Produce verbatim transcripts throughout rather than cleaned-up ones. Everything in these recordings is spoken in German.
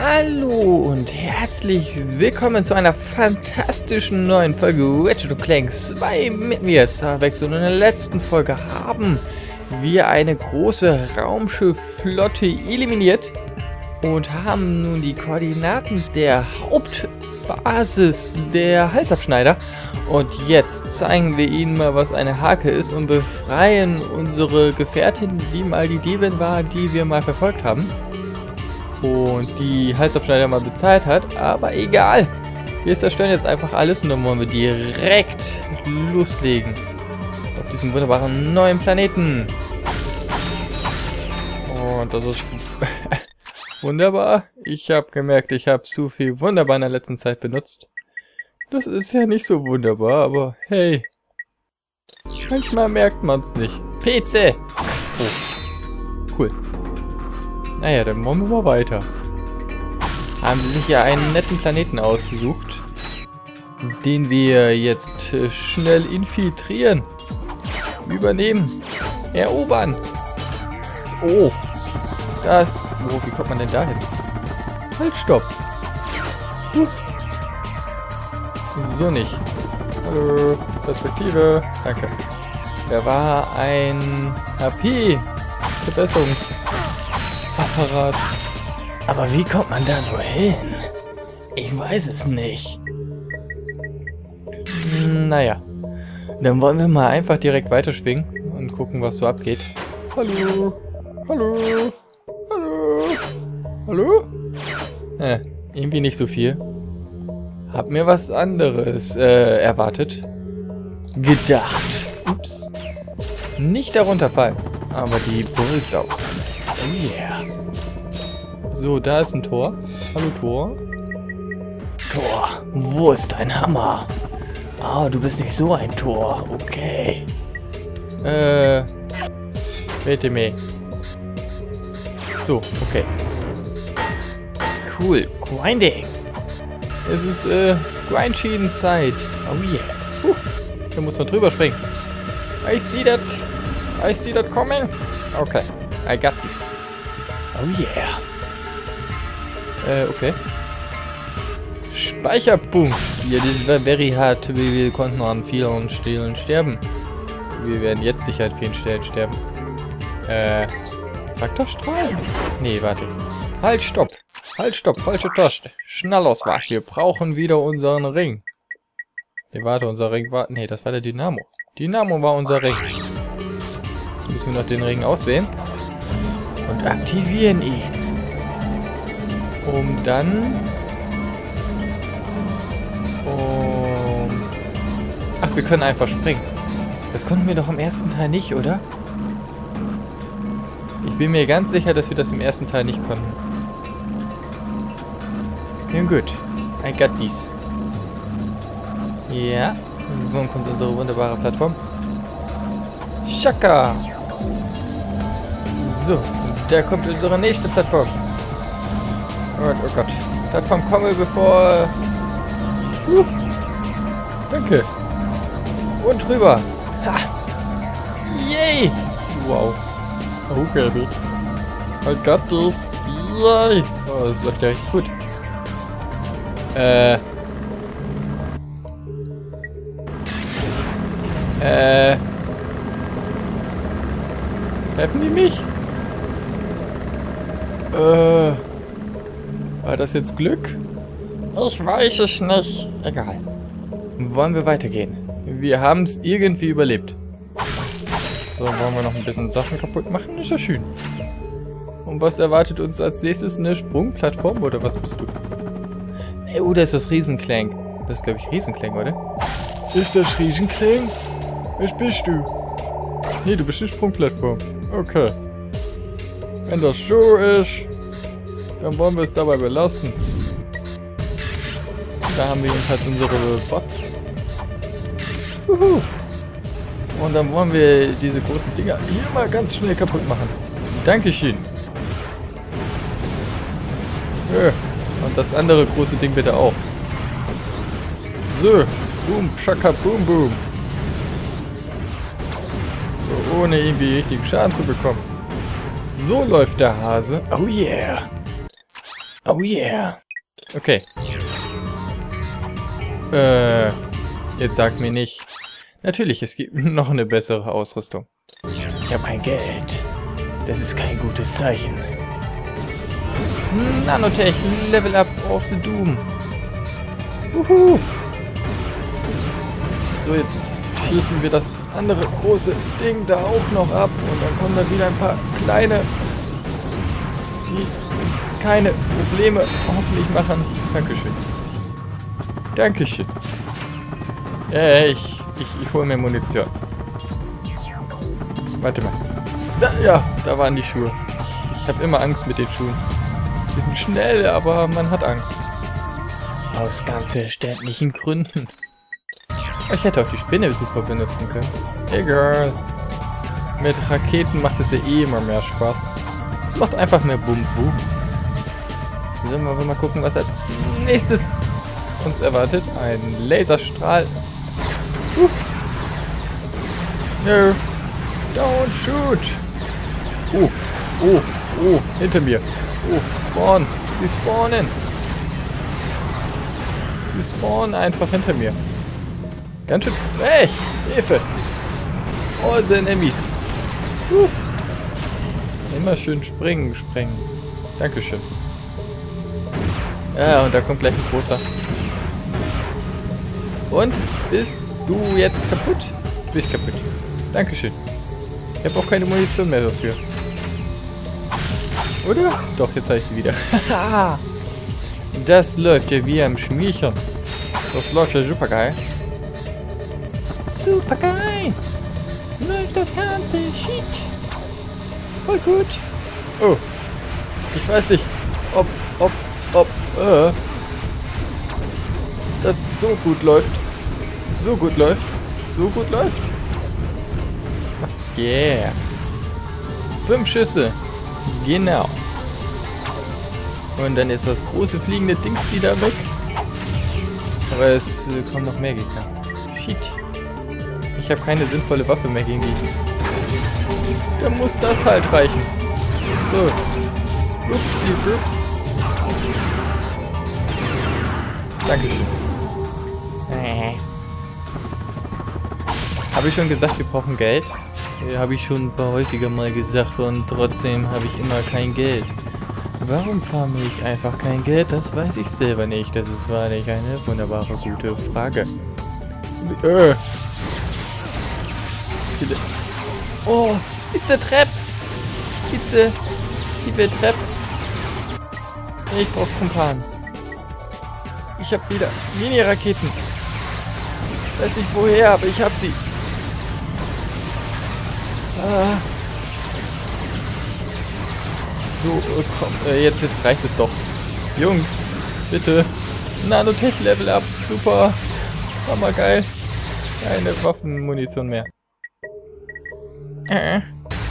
Hallo und herzlich willkommen zu einer fantastischen neuen Folge Ratchet und Clank zwei mit mir, Zavex. Und in der letzten Folge haben wir eine große Raumschiffflotte eliminiert und haben nun die Koordinaten der Hauptbasis der Halsabschneider. Und jetzt zeigen wir ihnen mal, was eine Hake ist und befreien unsere Gefährtin, die mal die Diebin war, die wir mal verfolgt haben. Und die Halsabschneider mal bezahlt hat, aber egal. Wir zerstören jetzt einfach alles und dann wollen wir direkt loslegen. Auf diesem wunderbaren neuen Planeten. Und das ist wunderbar. Ich habe gemerkt, ich habe zu viel wunderbar in der letzten Zeit benutzt. Das ist ja nicht so wunderbar, aber hey. Manchmal merkt man es nicht. P C! Oh. Cool. Naja, dann wollen wir mal weiter. Haben sie sich ja einen netten Planeten ausgesucht, den wir jetzt äh, schnell infiltrieren, übernehmen, erobern. Oh, das. Oh, wie kommt man denn da hin? Halt, stopp. Uh. So nicht. Hallo, Perspektive. Danke. Da war ein H P-Verbesserungs... Apparat. Aber wie kommt man da nur hin? Ich weiß es nicht. Naja. Dann wollen wir mal einfach direkt weiterschwingen und gucken, was so abgeht. Hallo. Hallo. Hallo. Hallo? Äh, irgendwie nicht so viel. Hab mir was anderes äh, erwartet. Gedacht. Ups. Nicht darunter fallen. Aber die Bulls aufsammeln. Oh yeah. So, da ist ein Tor. Hallo, Tor. Tor, wo ist dein Hammer? Ah, du bist nicht so ein Tor. Okay. Äh. Bitte me. So, okay. Cool. Grinding. Es ist, äh, Grindschienenzeit. Oh yeah. Huh. Da muss man drüber springen. I see that. I see that coming. Okay. I got this. Oh yeah. Äh, okay. Speicherpunkt. Ja, das war very hard. Wir, wir konnten an vielen Stellen sterben. Wir werden jetzt sicher an vielen Stellen sterben. Äh, Faktorstrahl? Nee, warte. Halt, stopp. Halt, stopp. Falsche Taste. Schnallauswahl. Wir brauchen wieder unseren Ring. Nee, warte, unser Ring war... Nee, das war der Dynamo. Dynamo war unser Ring. Jetzt müssen wir noch den Ring auswählen. Und aktivieren ihn. Um dann... Um... Ach, wir können einfach springen. Das konnten wir doch im ersten Teil nicht, oder? Ich bin mir ganz sicher, dass wir das im ersten Teil nicht konnten. Nun gut. I got this. Ja. Nun kommt unsere wunderbare Plattform. Shaka! So, da kommt unsere nächste Plattform. Oh Gott, oh Gott. Plattform komme bevor... Uh, danke. Und rüber. Ha! Yay! Wow. Okay, gut. I got this. Yay! Oh, das läuft ja richtig gut. Äh... Äh... Helfen die mich? Äh... War das jetzt Glück? Ich weiß es nicht. Egal. Wollen wir weitergehen? Wir haben es irgendwie überlebt. So, wollen wir noch ein bisschen Sachen kaputt machen? Ist ja schön. Und was erwartet uns als nächstes? Eine Sprungplattform oder was bist du? Hey, oh, da ist das Riesenclank. Das ist, glaube ich, Riesenclank, oder? Ist das Riesenclank? Was bist du? Nee, du bist eine Sprungplattform. Okay. Wenn das so ist, dann wollen wir es dabei belassen. Da haben wir jedenfalls unsere Bots. Uhu. Und dann wollen wir diese großen Dinger hier mal ganz schnell kaputt machen. Dankeschön. Ja. Und das andere große Ding bitte auch. So. Boom, Chaka, boom, boom. So, ohne irgendwie richtig Schaden zu bekommen. So läuft der Hase. Oh yeah. Oh yeah. Okay. Äh, jetzt sagt mir nicht. Natürlich, es gibt noch eine bessere Ausrüstung. Ich habe kein Geld. Das ist kein gutes Zeichen. Nanotech, Level Up of the Doom. Uhu. So, jetzt schießen wir das andere große Ding da auch noch ab. Und dann kommen da wieder ein paar kleine, die uns keine Probleme hoffentlich machen. Dankeschön. Dankeschön. Äh, ich, ich, ich hole mir Munition. Warte mal. Da, ja, da waren die Schuhe. Ich, ich habe immer Angst mit den Schuhen. Die sind schnell, aber man hat Angst. Aus ganz verständlichen Gründen. Ich hätte auch die Spinne super benutzen können. Egal. Mit Raketen macht es ja eh immer mehr Spaß. Es macht einfach mehr Bum-Bum. Sollen wir mal gucken, was als nächstes uns erwartet. Ein Laserstrahl. Uh. No. Don't shoot. Oh, oh, oh, hinter mir. Oh, spawn. Sie spawnen. Sie spawnen einfach hinter mir. Ganz schön frech. Hilfe. All the enemies. Uh. Immer schön springen, sprengen. Dankeschön. Ja, und da kommt gleich ein großer. Und? Bist du jetzt kaputt? Du bist kaputt. Dankeschön. Ich habe auch keine Munition mehr dafür. Oder? Doch, jetzt habe ich sie wieder. Das läuft ja wie am Schmierchen. Das läuft ja super geil. Super geil. Läuft das ganze Shit. Voll gut. Oh. Ich weiß nicht, ob, ob, ob, äh, das so gut läuft. So gut läuft. So gut läuft. Yeah. Fünf Schüsse. Genau. Und dann ist das große fliegende Dings die da weg. Aber es äh, kommen noch mehr Gegner. Shit. Ich habe keine sinnvolle Waffe mehr gegen die. Dann muss das halt reichen. So. Upsi, ups. Dankeschön. Äh. Habe ich schon gesagt, wir brauchen Geld? Ja, habe ich schon ein paar häufiger mal gesagt und trotzdem habe ich immer kein Geld. Warum farme ich einfach kein Geld? Das weiß ich selber nicht. Das ist wahrlich eine wunderbare, gute Frage. Äh. Oh, it's a trap. It's a, it's a trap. Ich brauche Kumpan. Ich habe wieder Mini-Raketen. Ich weiß nicht woher, aber ich habe sie. Ah. So, äh, komm, äh, jetzt, jetzt reicht es doch. Jungs, bitte. Nanotech Level Up. Super. Hammer geil. Keine Waffenmunition mehr. Äh.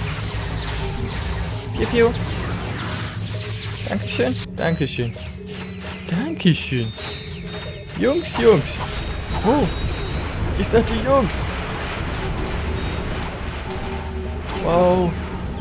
Piu, piu. Dankeschön. Dankeschön. Dankeschön. Jungs, Jungs. Oh. Ich sagte Jungs. Wow.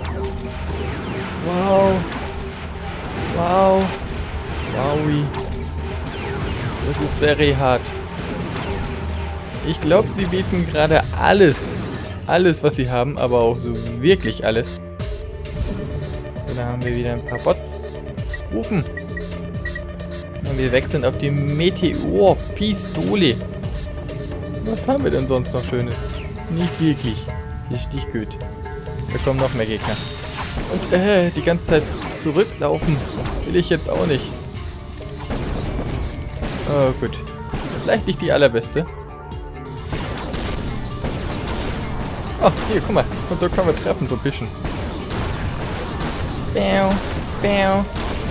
Wow. Wow. Wowi. Das ist very hart. Ich glaube, sie bieten gerade alles. Alles, was sie haben, aber auch so wirklich alles. So, da haben wir wieder ein paar Bots. Rufen. Und wir wechseln auf die Meteor-Pistole. Was haben wir denn sonst noch Schönes? Nicht wirklich. Ist nicht gut. Da kommen noch mehr Gegner. Und äh, die ganze Zeit zurücklaufen will ich jetzt auch nicht. Oh, gut. Vielleicht nicht die allerbeste. Oh, hier, guck mal. Und so können wir treffen, so ein bisschen. Bäu, bäu.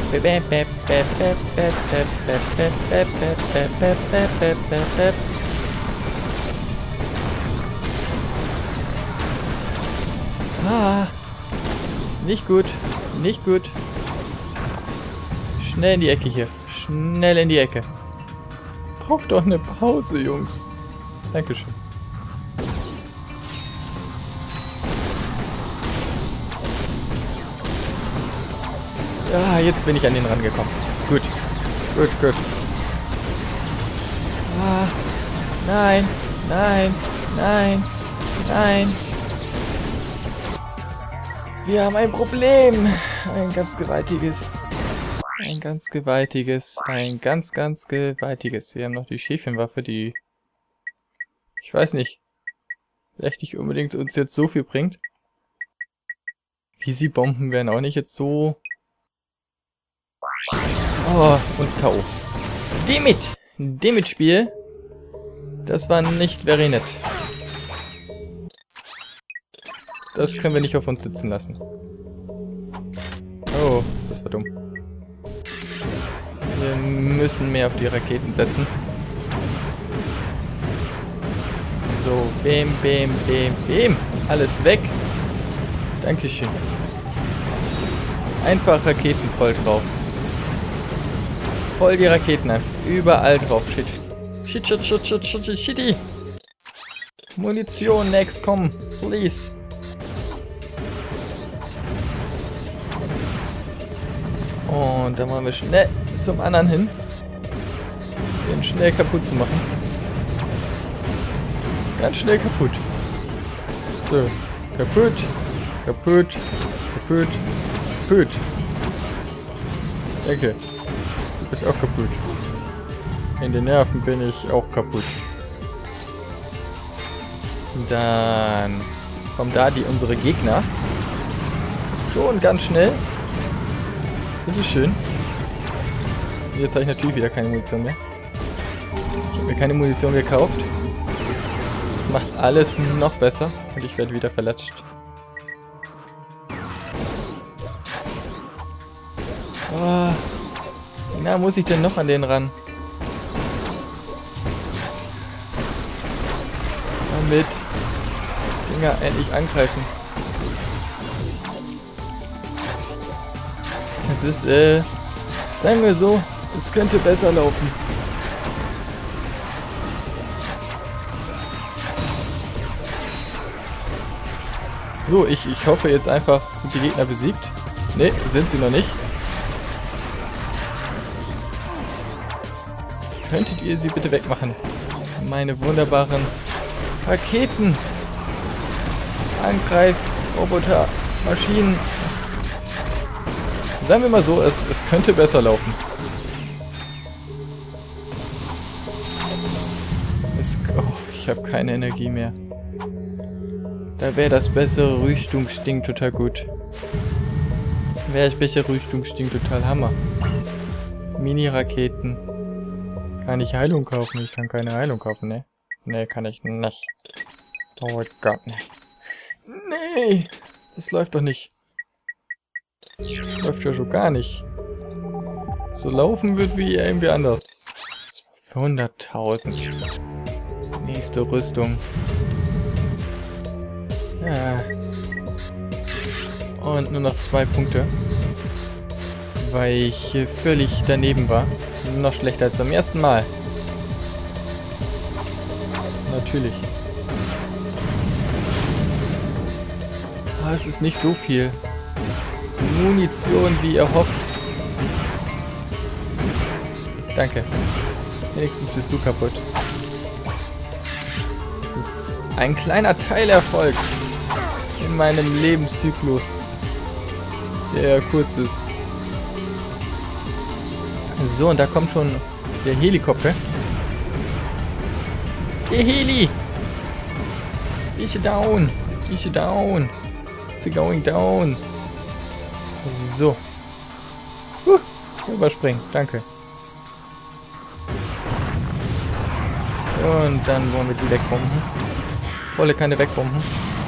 Ah, nicht gut, nicht gut. Schnell in die Ecke hier. Schnell in die Ecke. Braucht doch eine Pause, Jungs. Dankeschön. Ja, jetzt bin ich an den rangekommen. Gut. Gut, gut. Ah, nein, nein, nein, nein. Wir haben ein Problem. Ein ganz gewaltiges. Ein ganz gewaltiges. Ein ganz, ganz gewaltiges. Wir haben noch die Schäfchenwaffe, die... Ich weiß nicht. Vielleicht nicht unbedingt uns jetzt so viel bringt. Easy-Bomben wären auch nicht jetzt so... Oh, und K O. Demit! Demit-Spiel. Das war nicht very nett. Das können wir nicht auf uns sitzen lassen. Oh, das war dumm. Wir müssen mehr auf die Raketen setzen. So, bim, bim, bim, bim. Alles weg. Dankeschön. Einfach Raketen voll drauf. Voll die Raketen einfach. Überall drauf. Shit. Shit, shit, shit, shit, shit, shit, shitty. Munition, next, komm. Please. Und dann machen wir schnell zum anderen hin. Den schnell kaputt zu machen. Ganz schnell kaputt. So. Kaputt. Kaputt. Kaputt. Kaputt. Danke. Du bist auch kaputt. In den Nerven bin ich auch kaputt. Dann kommen da die unsere Gegner. Schon ganz schnell. Das ist schön. Jetzt habe ich natürlich wieder keine Munition mehr. Ich habe mir keine Munition gekauft. Das macht alles noch besser. Und ich werde wieder verlatscht. Oh. Wie nah muss ich denn noch an den ran? Damit Dinger endlich angreifen. Es ist, äh, sagen wir so, es könnte besser laufen. So, ich, ich hoffe jetzt einfach, sind die Gegner besiegt? Ne, sind sie noch nicht. Könntet ihr sie bitte wegmachen? Meine wunderbaren Raketen. Angreif, Roboter, Maschinen. Sagen wir mal so, es, es könnte besser laufen. Es, oh, ich habe keine Energie mehr. Da wäre das bessere Rüstungsding total gut. Wäre das bessere Rüstungsding total Hammer. Mini-Raketen. Kann ich Heilung kaufen? Ich kann keine Heilung kaufen, ne? Ne, kann ich nicht. Oh Gott, ne. Nee, das läuft doch nicht. Das läuft ja schon gar nicht. So laufen wird wie irgendwie anders. hunderttausend. Nächste Rüstung. Ja. Und nur noch zwei Punkte. Weil ich völlig daneben war. Noch schlechter als beim ersten Mal. Natürlich. Aber es ist nicht so viel Munition, wie erhofft. Danke. Wenigstens bist du kaputt. Es ist ein kleiner Teilerfolg in meinem Lebenszyklus, der kurz ist. So, und da kommt schon der Helikopter. Der Heli! Ist down! Ist down! It's going down! So. Huh, überspringen, danke. Und dann wollen wir die wegbomben. Volle Kanne wegbomben.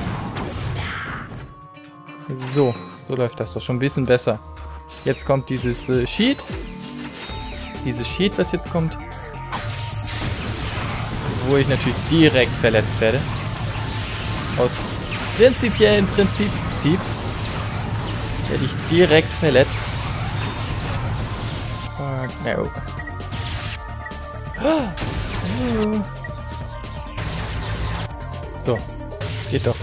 So, so läuft das doch schon ein bisschen besser. Jetzt kommt dieses äh, Sheet. Dieses Sheet, was jetzt kommt. Wo ich natürlich direkt verletzt werde. Aus prinzipiellen Prinzip werde ich direkt verletzt. Oh, no. So, geht doch.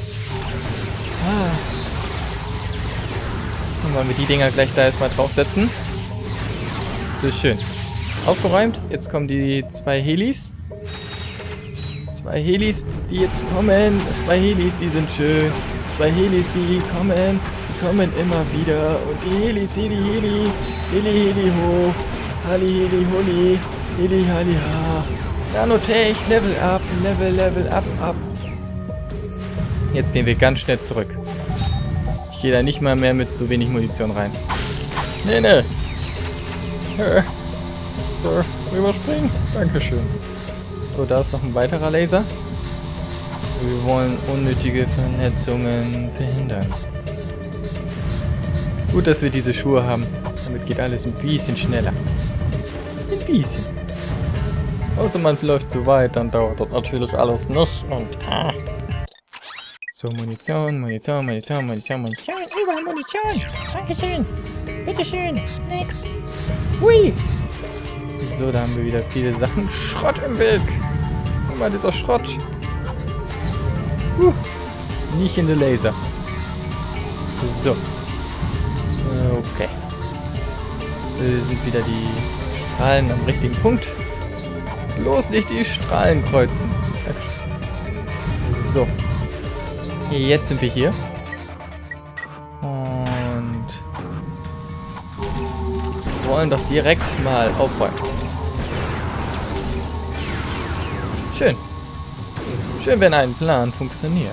Dann wollen wir die Dinger gleich da erstmal draufsetzen. So schön. Aufgeräumt. Jetzt kommen die zwei Helis. Zwei Helis, die jetzt kommen. Zwei Helis, die sind schön. Zwei Helis, die kommen. Die kommen immer wieder. Und die Helis, Heli, Heli. Heli, Heli, ho. Hali, Heli, holi. Heli, Hali, ha. Nanotech, Level up, Level, Level up, up. Jetzt gehen wir ganz schnell zurück. Ich gehe da nicht mal mehr mit so wenig Munition rein. Nee, nee. So, rüberspringen. Dankeschön. So, da ist noch ein weiterer Laser. Wir wollen unnötige Verletzungen verhindern. Gut, dass wir diese Schuhe haben. Damit geht alles ein bisschen schneller. Ein bisschen. Außer man läuft zu weit, dann dauert das natürlich alles nicht. Und ah. So, Munition, Munition, Munition, Munition, Munition. Überall Munition. Dankeschön. Bitteschön. Nix. Hui. So, da haben wir wieder viele Sachen. Schrott im Weg. Guck mal, dieser Schrott. Uh, nicht in den Laser. So. Okay. Wir sind wieder die Strahlen am richtigen Punkt. Bloß nicht die Strahlen kreuzen. So. Jetzt sind wir hier. Und wollen doch direkt mal aufräumen. Schön. Schön, wenn ein Plan funktioniert.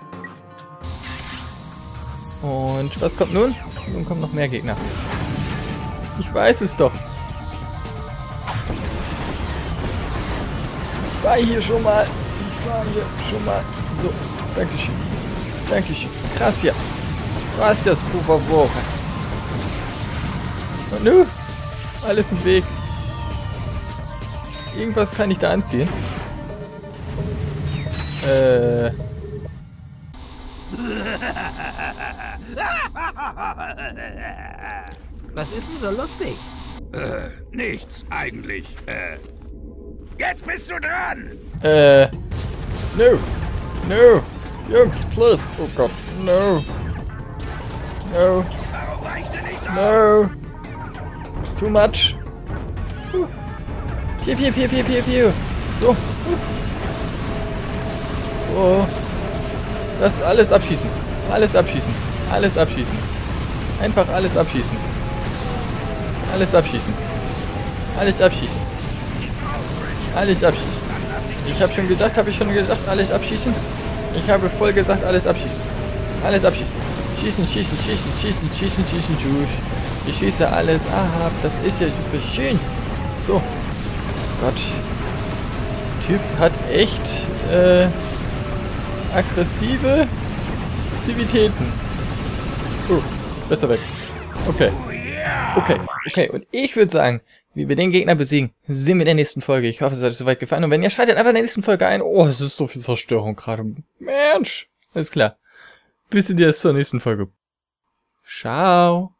Und was kommt nun? Nun kommen noch mehr Gegner. Ich weiß es doch. Ich war hier schon mal. Ich war hier schon mal. So, dankeschön. Dankeschön. Gracias. Gracias, por favor. Und nu? Alles im Weg. Irgendwas kann ich da anziehen. Äh. Was ist denn so lustig? Äh, nichts eigentlich. Äh, jetzt bist du dran! Äh. No. No. Jungs, please. Oh Gott. No. No. Warum weichst du nicht auf? No. Too much. Uh. Piu, piu, piu, piu, piu, piu. So. Uh. Oh. Das alles abschießen. Alles abschießen. Alles abschießen. Einfach alles abschießen. Alles abschießen. Alles abschießen. Alles abschießen. Ich habe schon gesagt, habe ich schon gesagt, alles abschießen? Ich habe voll gesagt, alles abschießen. Alles abschießen. Schießen, schießen, schießen, schießen, schießen, schießen, tschüss. Ich schieße alles ab. Das ist ja super schön. So. Gott. Typ hat echt äh, aggressive Aktivitäten. Oh, besser weg. Okay. Okay, okay. Und ich würde sagen, wie wir den Gegner besiegen, sehen wir in der nächsten Folge. Ich hoffe, es hat euch soweit gefallen. Und wenn ihr schaltet einfach in der nächsten Folge ein. Oh, es ist so viel Zerstörung gerade. Mensch. Alles klar. Bis in die zur nächsten Folge. Ciao.